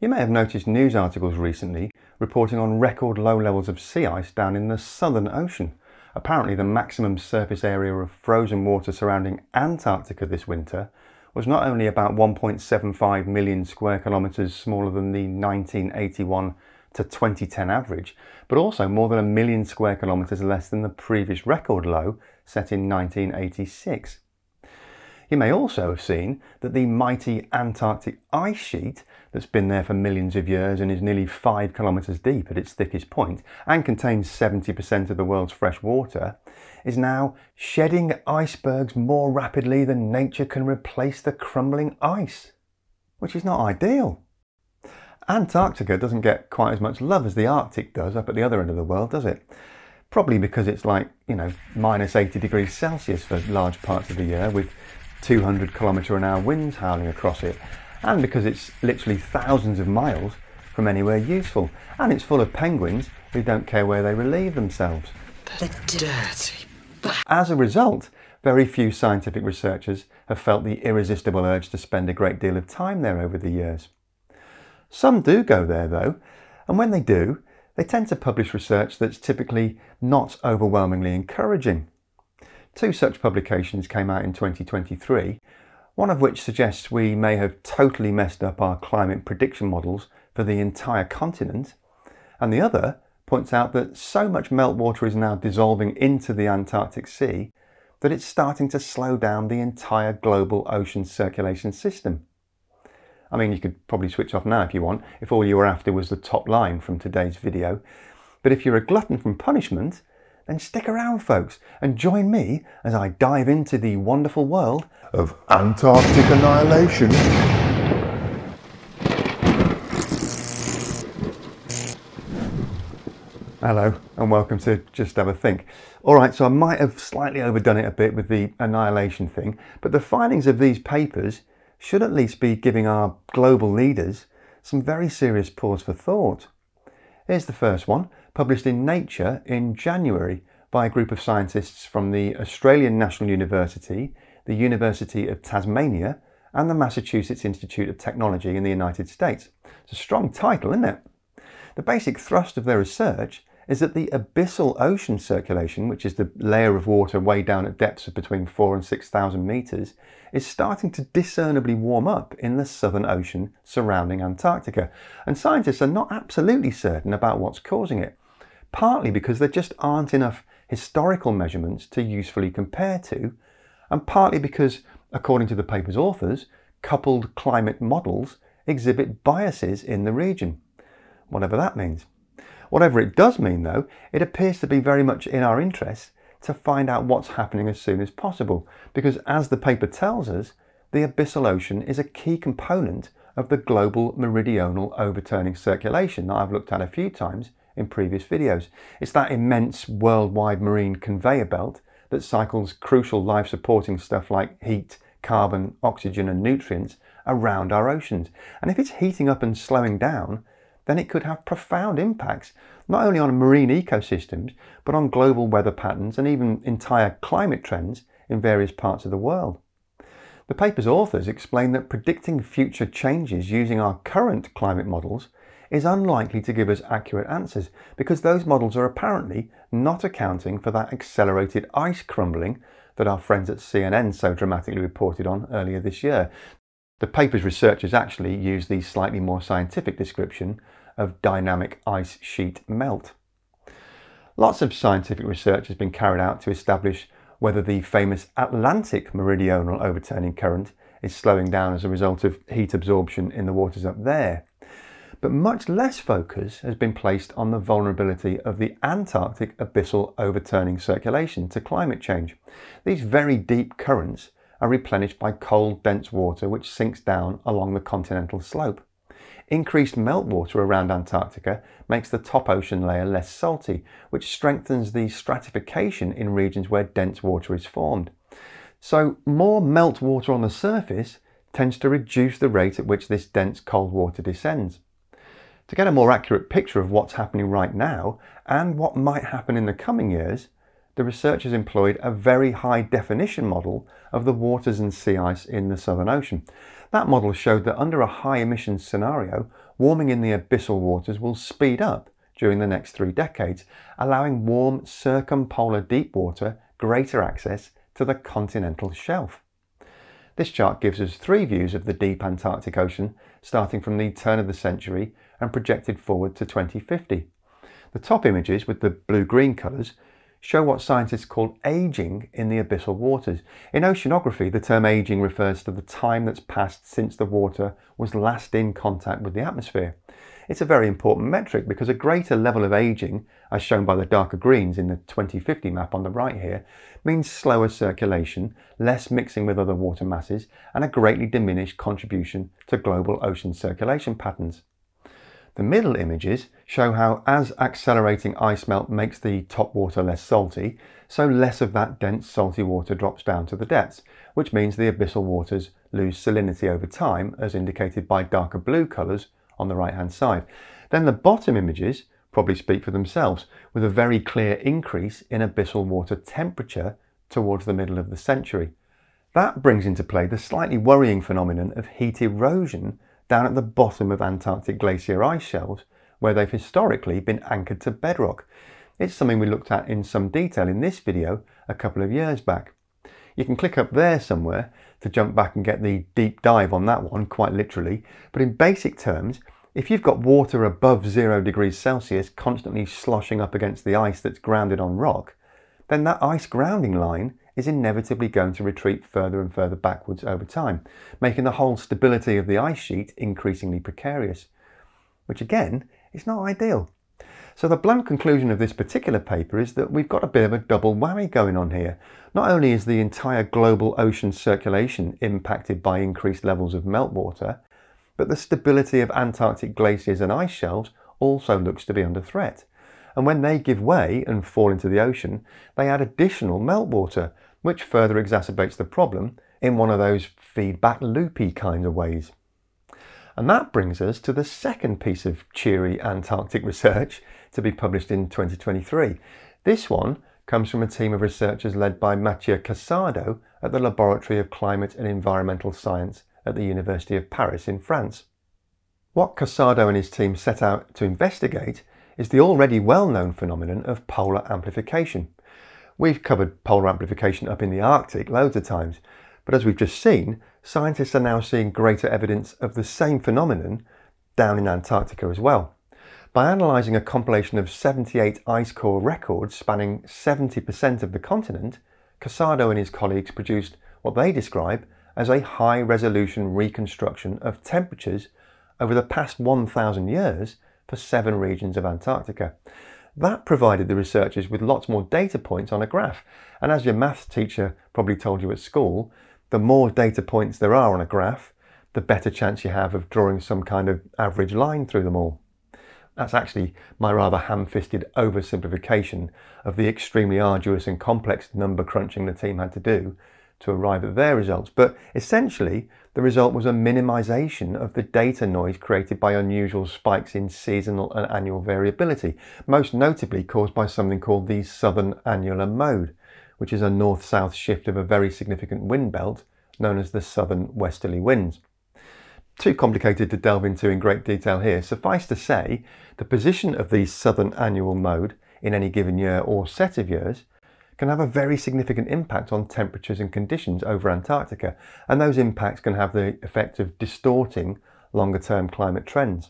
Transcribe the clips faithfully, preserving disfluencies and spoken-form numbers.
You may have noticed news articles recently reporting on record low levels of sea ice down in the Southern Ocean. Apparently the maximum surface area of frozen water surrounding Antarctica this winter was not only about one point seven five million square kilometres smaller than the nineteen eighty-one to twenty ten average, but also more than a million square kilometres less than the previous record low set in nineteen eighty-six. You may also have seen that the mighty Antarctic ice sheet that's been there for millions of years and is nearly five kilometres deep at its thickest point and contains seventy percent of the world's fresh water is now shedding icebergs more rapidly than nature can replace the crumbling ice, which is not ideal. Antarctica doesn't get quite as much love as the Arctic does up at the other end of the world, does it? Probably because it's like, you know, minus eighty degrees Celsius for large parts of the year with two hundred kilometre an hour winds howling across it, and because it's literally thousands of miles from anywhere useful, and it's full of penguins who don't care where they relieve themselves. The dirty bastard. As a result, very few scientific researchers have felt the irresistible urge to spend a great deal of time there over the years. Some do go there though, and when they do, they tend to publish research that's typically not overwhelmingly encouraging. Two such publications came out in twenty twenty-three, one of which suggests we may have totally messed up our climate prediction models for the entire continent, and the other points out that so much meltwater is now dissolving into the Antarctic Sea that it's starting to slow down the entire global ocean circulation system. I mean, you could probably switch off now if you want, if all you were after was the top line from today's video, but if you're a glutton from punishment, then stick around folks and join me as I dive into the wonderful world of Antarctic annihilation. Hello and welcome to Just Have a Think. Alright, so I might have slightly overdone it a bit with the annihilation thing, but the findings of these papers should at least be giving our global leaders some very serious pause for thought. Here's the first one, published in Nature in January by a group of scientists from the Australian National University, the University of Tasmania, and the Massachusetts Institute of Technology in the United States. It's a strong title, isn't it? The basic thrust of their research is that the abyssal ocean circulation, which is the layer of water way down at depths of between four and six thousand metres, is starting to discernibly warm up in the Southern Ocean surrounding Antarctica. And scientists are not absolutely certain about what's causing it, partly because there just aren't enough historical measurements to usefully compare to, and partly because, according to the paper's authors, coupled climate models exhibit biases in the region, whatever that means. Whatever it does mean though, it appears to be very much in our interest to find out what's happening as soon as possible, because as the paper tells us, the abyssal ocean is a key component of the global meridional overturning circulation that I've looked at a few times in previous videos. It's that immense worldwide marine conveyor belt that cycles crucial life supporting stuff like heat, carbon, oxygen and nutrients around our oceans. And if it's heating up and slowing down, then it could have profound impacts, not only on marine ecosystems, but on global weather patterns and even entire climate trends in various parts of the world. The paper's authors explain that predicting future changes using our current climate models is unlikely to give us accurate answers, because those models are apparently not accounting for that accelerated ice crumbling that our friends at C N N so dramatically reported on earlier this year. The paper's researchers actually use the slightly more scientific description of dynamic ice sheet melt. Lots of scientific research has been carried out to establish whether the famous Atlantic meridional overturning current is slowing down as a result of heat absorption in the waters up there. But much less focus has been placed on the vulnerability of the Antarctic abyssal overturning circulation to climate change. These very deep currents are replenished by cold, dense water which sinks down along the continental slope. Increased meltwater around Antarctica makes the top ocean layer less salty, which strengthens the stratification in regions where dense water is formed. So more meltwater on the surface tends to reduce the rate at which this dense cold water descends. To get a more accurate picture of what's happening right now and what might happen in the coming years, the researchers employed a very high definition model of the waters and sea ice in the Southern Ocean. That model showed that under a high emissions scenario, warming in the abyssal waters will speed up during the next three decades, allowing warm circumpolar deep water greater access to the continental shelf. This chart gives us three views of the deep Antarctic Ocean, starting from the turn of the century and projected forward to twenty fifty. The top images with the blue-green colours show what scientists call aging in the abyssal waters. In oceanography, the term aging refers to the time that's passed since the water was last in contact with the atmosphere. It's a very important metric because a greater level of aging, as shown by the darker greens in the twenty fifty map on the right here, means slower circulation, less mixing with other water masses, and a greatly diminished contribution to global ocean circulation patterns. The middle images show how as accelerating ice melt makes the top water less salty, so less of that dense salty water drops down to the depths, which means the abyssal waters lose salinity over time, as indicated by darker blue colours on the right hand side. Then the bottom images probably speak for themselves, with a very clear increase in abyssal water temperature towards the middle of the century. That brings into play the slightly worrying phenomenon of heat erosion down at the bottom of Antarctic glacier ice shelves, where they've historically been anchored to bedrock. It's something we looked at in some detail in this video a couple of years back. You can click up there somewhere to jump back and get the deep dive on that one, quite literally, but in basic terms, if you've got water above zero degrees Celsius constantly sloshing up against the ice that's grounded on rock, then that ice grounding line is inevitably going to retreat further and further backwards over time, making the whole stability of the ice sheet increasingly precarious, which again is not ideal. So the blunt conclusion of this particular paper is that we've got a bit of a double whammy going on here. Not only is the entire global ocean circulation impacted by increased levels of meltwater, but the stability of Antarctic glaciers and ice shelves also looks to be under threat. And when they give way and fall into the ocean, they add additional meltwater, which further exacerbates the problem in one of those feedback loopy kind of ways. And that brings us to the second piece of cheery Antarctic research to be published in twenty twenty-three. This one comes from a team of researchers led by Mathieu Casado at the Laboratory of Climate and Environmental Science at the University of Paris in France. What Casado and his team set out to investigate is the already well-known phenomenon of polar amplification. We've covered polar amplification up in the Arctic loads of times, but as we've just seen, scientists are now seeing greater evidence of the same phenomenon down in Antarctica as well. By analysing a compilation of seventy-eight ice core records spanning seventy percent of the continent, Casado and his colleagues produced what they describe as a high-resolution reconstruction of temperatures over the past one thousand years for seven regions of Antarctica. That provided the researchers with lots more data points on a graph, and as your maths teacher probably told you at school, the more data points there are on a graph, the better chance you have of drawing some kind of average line through them all. That's actually my rather ham-fisted oversimplification of the extremely arduous and complex number crunching the team had to do to arrive at their results, but essentially the result was a minimisation of the data noise created by unusual spikes in seasonal and annual variability, most notably caused by something called the southern annular mode, which is a north-south shift of a very significant wind belt known as the southern westerly winds. Too complicated to delve into in great detail here. Suffice to say, the position of the southern annual mode in any given year or set of years can have a very significant impact on temperatures and conditions over Antarctica, and those impacts can have the effect of distorting longer-term climate trends.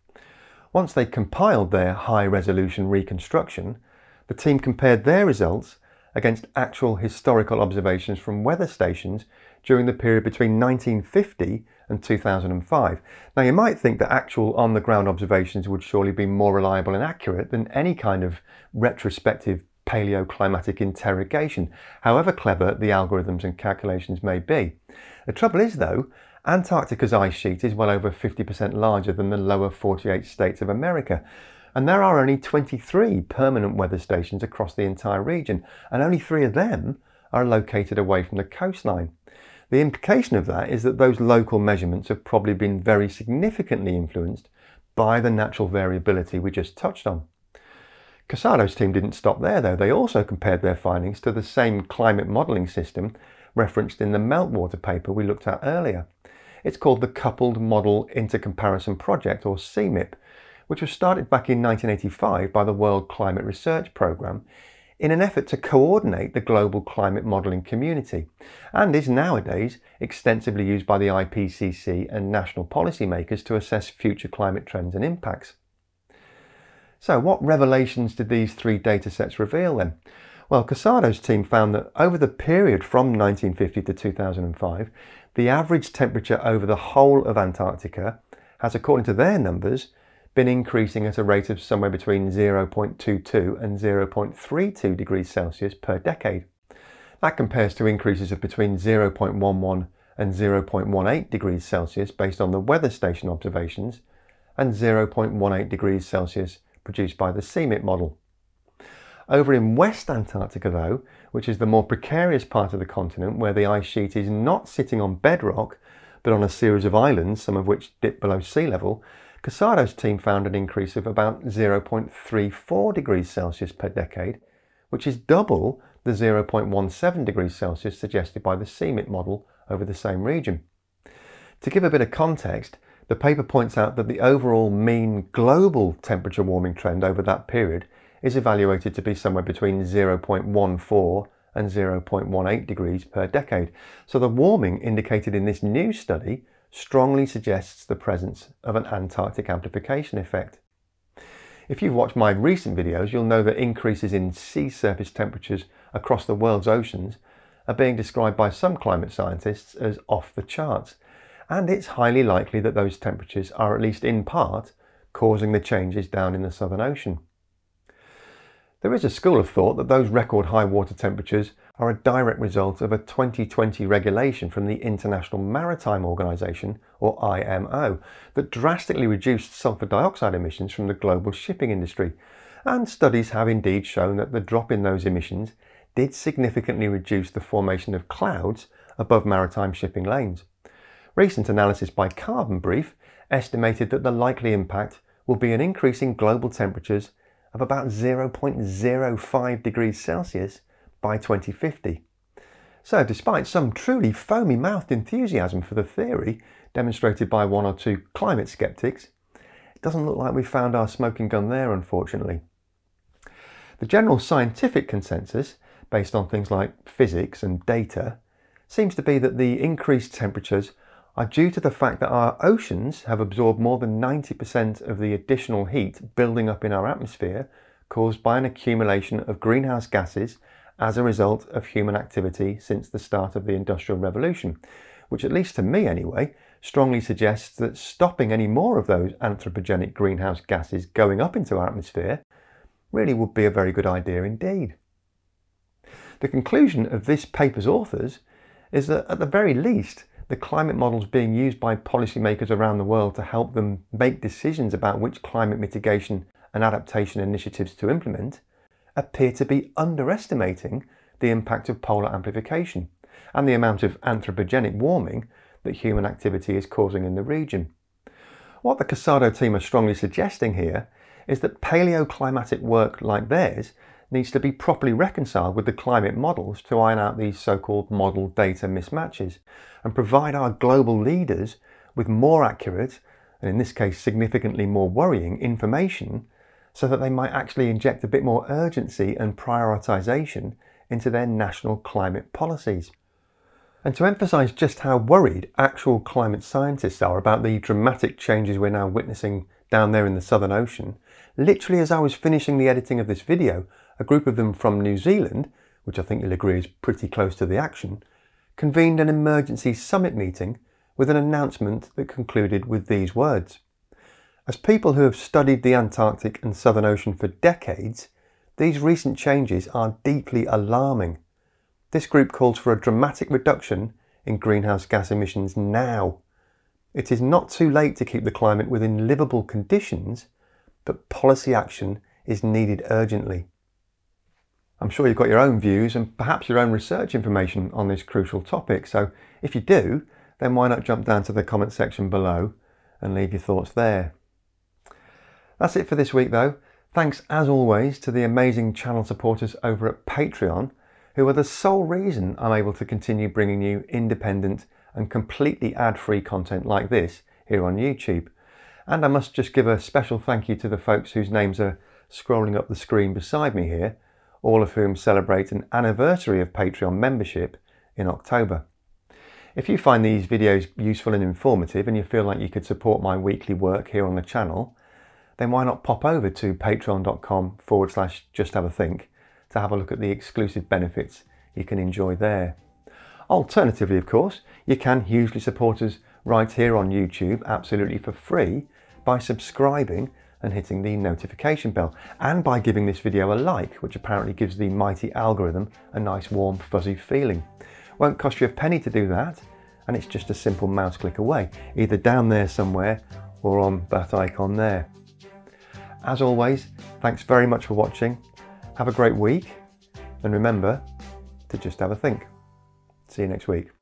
Once they compiled their high-resolution reconstruction, the team compared their results against actual historical observations from weather stations during the period between nineteen fifty and two thousand five. Now you might think that actual on-the-ground observations would surely be more reliable and accurate than any kind of retrospective paleoclimatic interrogation, however clever the algorithms and calculations may be. The trouble is though, Antarctica's ice sheet is well over fifty percent larger than the lower forty-eight states of America, and there are only twenty-three permanent weather stations across the entire region, and only three of them are located away from the coastline. The implication of that is that those local measurements have probably been very significantly influenced by the natural variability we just touched on. Casado's team didn't stop there though. They also compared their findings to the same climate modelling system referenced in the meltwater paper we looked at earlier. It's called the Coupled Model Intercomparison Project, or C M I P, which was started back in nineteen eighty-five by the World Climate Research Programme in an effort to coordinate the global climate modelling community, and is nowadays extensively used by the I P C C and national policymakers to assess future climate trends and impacts. So what revelations did these three data sets reveal then? Well, Casado's team found that over the period from nineteen fifty to two thousand five, the average temperature over the whole of Antarctica has, according to their numbers, been increasing at a rate of somewhere between zero point two two and zero point three two degrees Celsius per decade. That compares to increases of between zero point one one and zero point one eight degrees Celsius based on the weather station observations, and zero point one eight degrees Celsius produced by the C M I P model. Over in West Antarctica though, which is the more precarious part of the continent where the ice sheet is not sitting on bedrock but on a series of islands, some of which dip below sea level, Casado's team found an increase of about zero point three four degrees Celsius per decade, which is double the zero point one seven degrees Celsius suggested by the C M I P model over the same region. To give a bit of context, the paper points out that the overall mean global temperature warming trend over that period is evaluated to be somewhere between zero point one four and zero point one eight degrees per decade. So the warming indicated in this new study strongly suggests the presence of an Antarctic amplification effect. If you've watched my recent videos, you'll know that increases in sea surface temperatures across the world's oceans are being described by some climate scientists as off the charts, and it's highly likely that those temperatures are at least in part causing the changes down in the Southern Ocean. There is a school of thought that those record high water temperatures are a direct result of a twenty twenty regulation from the International Maritime Organization, or I M O, that drastically reduced sulfur dioxide emissions from the global shipping industry, and studies have indeed shown that the drop in those emissions did significantly reduce the formation of clouds above maritime shipping lanes. Recent analysis by Carbon Brief estimated that the likely impact will be an increase in global temperatures of about zero point zero five degrees Celsius by twenty fifty. So despite some truly foamy-mouthed enthusiasm for the theory demonstrated by one or two climate skeptics, it doesn't look like we've found our smoking gun there, unfortunately. The general scientific consensus, based on things like physics and data, seems to be that the increased temperatures are due to the fact that our oceans have absorbed more than ninety percent of the additional heat building up in our atmosphere caused by an accumulation of greenhouse gases as a result of human activity since the start of the Industrial Revolution, which, at least to me anyway, strongly suggests that stopping any more of those anthropogenic greenhouse gases going up into our atmosphere really would be a very good idea indeed. The conclusion of this paper's authors is that at the very least, the climate models being used by policymakers around the world to help them make decisions about which climate mitigation and adaptation initiatives to implement appear to be underestimating the impact of polar amplification and the amount of anthropogenic warming that human activity is causing in the region. What the Casado team are strongly suggesting here is that paleoclimatic work like theirs needs to be properly reconciled with the climate models to iron out these so-called model data mismatches and provide our global leaders with more accurate, and in this case significantly more worrying, information so that they might actually inject a bit more urgency and prioritisation into their national climate policies. And to emphasise just how worried actual climate scientists are about the dramatic changes we're now witnessing down there in the Southern Ocean, literally as I was finishing the editing of this video, a group of them from New Zealand, which I think you'll agree is pretty close to the action, convened an emergency summit meeting with an announcement that concluded with these words. As people who have studied the Antarctic and Southern Ocean for decades, these recent changes are deeply alarming. This group calls for a dramatic reduction in greenhouse gas emissions now. It is not too late to keep the climate within livable conditions, but policy action is needed urgently. I'm sure you've got your own views and perhaps your own research information on this crucial topic, so if you do, then why not jump down to the comment section below and leave your thoughts there. That's it for this week though. Thanks as always to the amazing channel supporters over at Patreon, who are the sole reason I'm able to continue bringing you independent and completely ad-free content like this here on YouTube. And I must just give a special thank you to the folks whose names are scrolling up the screen beside me here, all of whom celebrate an anniversary of Patreon membership in October. If you find these videos useful and informative and you feel like you could support my weekly work here on the channel, then why not pop over to patreon.com forward slash just have a think to have a look at the exclusive benefits you can enjoy there. Alternatively, of course, you can hugely support us right here on YouTube absolutely for free by subscribing and hitting the notification bell, and by giving this video a like, which apparently gives the mighty algorithm a nice warm fuzzy feeling. Won't cost you a penny to do that, and it's just a simple mouse click away, either down there somewhere or on that icon there. As always, thanks very much for watching. Have a great week, and remember to just have a think. See you next week.